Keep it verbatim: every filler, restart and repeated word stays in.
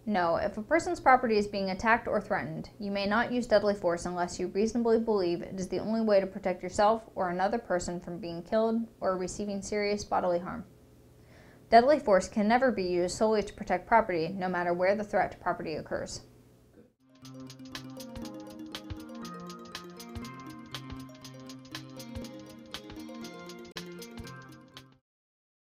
No, if a person's property is being attacked or threatened, you may not use deadly force unless you reasonably believe it is the only way to protect yourself or another person from being killed or receiving serious bodily harm. Deadly force can never be used solely to protect property, no matter where the threat to property occurs.